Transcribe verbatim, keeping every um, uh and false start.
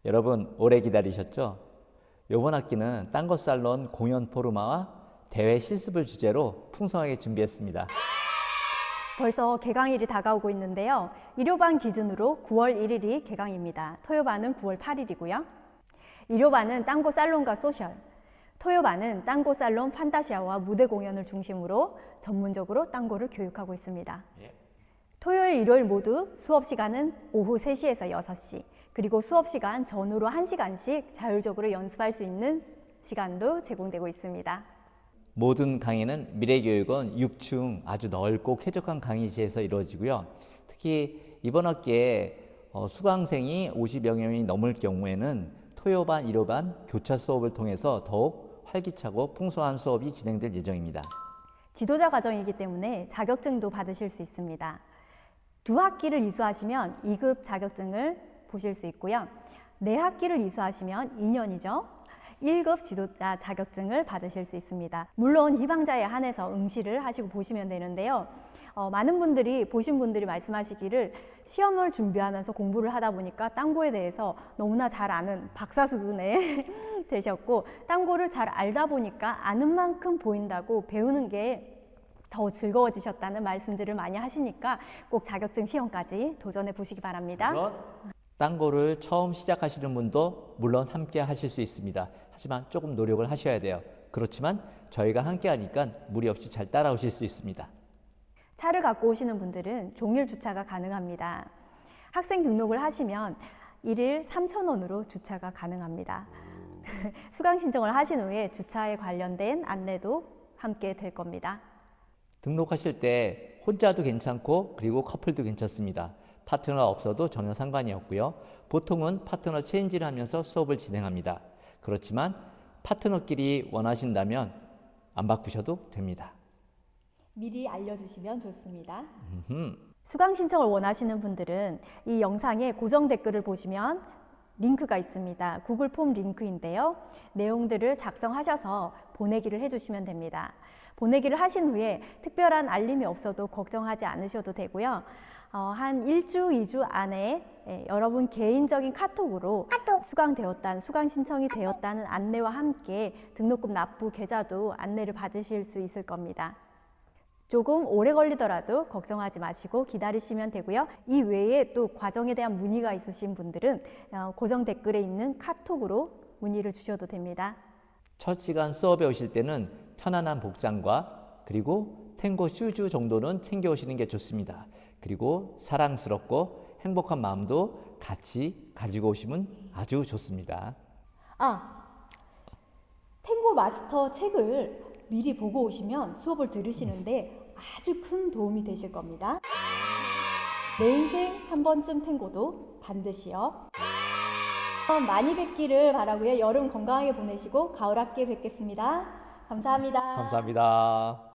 여러분 오래 기다리셨죠? 이번 학기는 딴것살론 공연 포르마와 대회 실습을 주제로 풍성하게 준비했습니다. 벌써 개강일이 다가오고 있는데요. 일요반 기준으로 구월 일일이 개강입니다. 토요반은 구월 팔일이고요. 일요반은 딴고 살론과 소셜, 토요반은 딴고 살론 판타시아와 무대 공연을 중심으로 전문적으로 딴고를 교육하고 있습니다. 예. 토요일, 일요일 모두 수업 시간은 오후 세 시에서 여섯 시, 그리고 수업 시간 전후로 한 시간씩 자율적으로 연습할 수 있는 시간도 제공되고 있습니다. 모든 강의는 미래교육원 육 층 아주 넓고 쾌적한 강의실에서 이루어지고요. 특히 이번 학기에 수강생이 오십여 명이 넘을 경우에는 토요반, 일요반 교차 수업을 통해서 더욱 활기차고 풍성한 수업이 진행될 예정입니다. 지도자 과정이기 때문에 자격증도 받으실 수 있습니다. 두 학기를 이수하시면 이 급 자격증을 보실 수 있고요. 네 학기를 이수하시면 이 년이죠. 일 급 지도자 자격증을 받으실 수 있습니다. 물론 희망자에 한해서 응시를 하시고 보시면 되는데요. 어, 많은 분들이 보신 분들이 말씀하시기를 시험을 준비하면서 공부를 하다 보니까 딴고에 대해서 너무나 잘 아는 박사 수준에 되셨고, 딴고를 잘 알다 보니까 아는 만큼 보인다고 배우는 게 더 즐거워지셨다는 말씀들을 많이 하시니까 꼭 자격증 시험까지 도전해 보시기 바랍니다. 딴고를 처음 시작하시는 분도 물론 함께 하실 수 있습니다. 하지만 조금 노력을 하셔야 돼요. 그렇지만 저희가 함께 하니까 무리 없이 잘 따라오실 수 있습니다. 차를 갖고 오시는 분들은 종일 주차가 가능합니다. 학생 등록을 하시면 일일 삼천 원으로 주차가 가능합니다. 수강 신청을 하신 후에 주차에 관련된 안내도 함께 될 겁니다. 등록하실 때 혼자도 괜찮고 그리고 커플도 괜찮습니다. 파트너가 없어도 전혀 상관이 없고요. 보통은 파트너 체인지를 하면서 수업을 진행합니다. 그렇지만 파트너끼리 원하신다면 안 바꾸셔도 됩니다. 미리 알려주시면 좋습니다. 음흠. 수강 신청을 원하시는 분들은 이 영상에 고정 댓글을 보시면 링크가 있습니다. 구글 폼 링크인데요. 내용들을 작성하셔서 보내기를 해주시면 됩니다. 보내기를 하신 후에 특별한 알림이 없어도 걱정하지 않으셔도 되고요. 어, 한 일 주, 이 주 안에 예, 여러분 개인적인 카톡으로 카톡. 수강되었다는, 수강 신청이 되었다는 안내와 함께 등록금 납부 계좌도 안내를 받으실 수 있을 겁니다. 조금 오래 걸리더라도 걱정하지 마시고 기다리시면 되고요. 이 외에 또 과정에 대한 문의가 있으신 분들은 고정 댓글에 있는 카톡으로 문의를 주셔도 됩니다. 첫 시간 수업에 오실 때는 편안한 복장과 그리고 탱고 슈즈 정도는 챙겨 오시는 게 좋습니다. 그리고 사랑스럽고 행복한 마음도 같이 가지고 오시면 아주 좋습니다. 아, 탱고 마스터 책을 미리 보고 오시면 수업을 들으시는데 아주 큰 도움이 되실 겁니다. 내 인생 한 번쯤 탱고도 반드시요. 많이 뵙기를 바라고요. 여름 건강하게 보내시고 가을 학기에 뵙겠습니다. 감사합니다. 감사합니다.